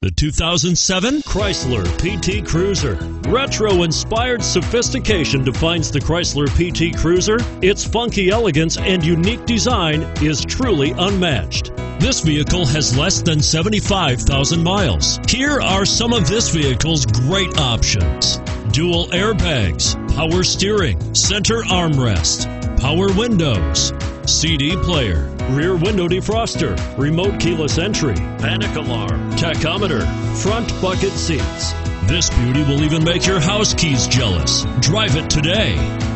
The 2007 Chrysler PT Cruiser. Retro-inspired sophistication defines the Chrysler PT Cruiser. Its funky elegance and unique design is truly unmatched. This vehicle has less than 75,000 miles. Here are some of this vehicle's great options: dual airbags, power steering, center armrest, power windows, CD player, rear window defroster, remote keyless entry, panic alarm, tachometer, front bucket seats. This beauty will even make your house keys jealous. Drive it today.